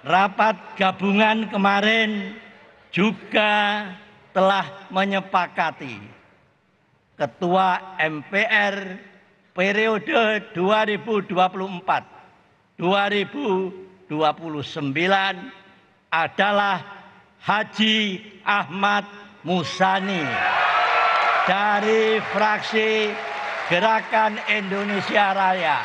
rapat gabungan kemarin juga telah menyepakati Ketua MPR periode 2024-2029 adalah Haji Ahmad Muzani dari fraksi Gerakan Indonesia Raya.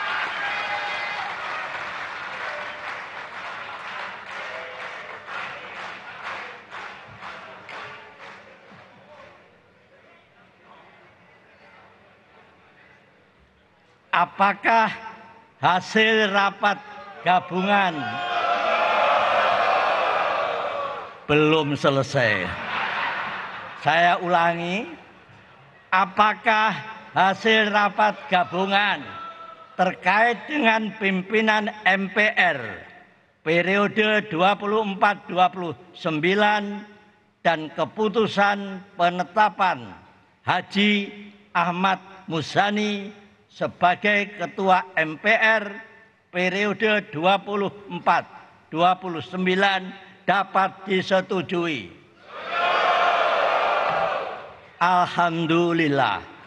Apakah hasil rapat gabungan belum selesai? Saya ulangi, apakah hasil rapat gabungan terkait dengan pimpinan MPR periode 24-29 dan keputusan penetapan Haji Ahmad Muzani sebagai Ketua MPR periode 24-29 dapat disetujui? Alhamdulillah.